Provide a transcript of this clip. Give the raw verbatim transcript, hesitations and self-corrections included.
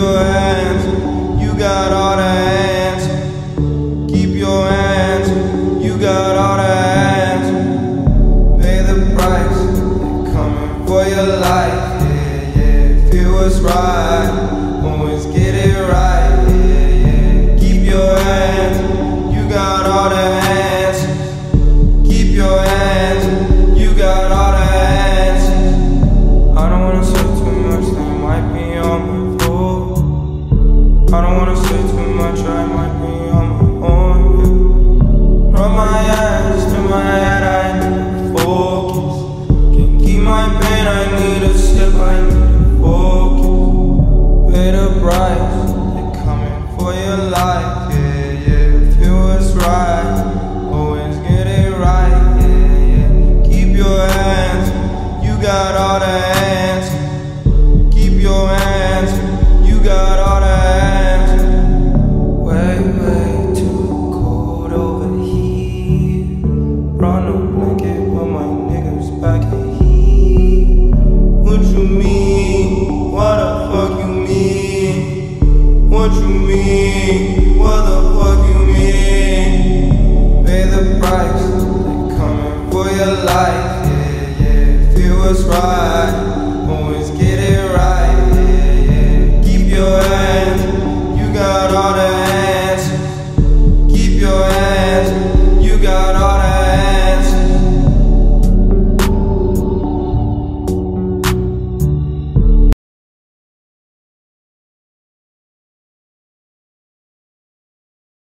your hands, you got all the answers. Keep your hands, you got all the answers. Pay the price, they're coming for your life. Yeah, yeah, feel what's right, always get it right. Yeah, yeah, keep your hands, you got all the answers. Keep your hands, you got all the answers. I don't wanna say too much, they might be on my floor. I don't wanna say too much, I might be on my own, yeah. Rub my eyes to my head, I need to focus. Can't keep my pain, I need a sip, I need to focus. Pay the price, they're coming for your life, yeah, yeah. Feel what's right, always get it right, yeah, yeah. Keep your hands, you got all the answers. Keep your hands, you got all the answers. Way, way too cold over here. Brought no blanket, but my niggas back in here. What you mean? What the fuck you mean? What you mean? What the fuck you mean? Pay the price, they coming for your life, yeah, yeah. Feel what's right, always get it right, yeah, yeah. Keep your hands, you got all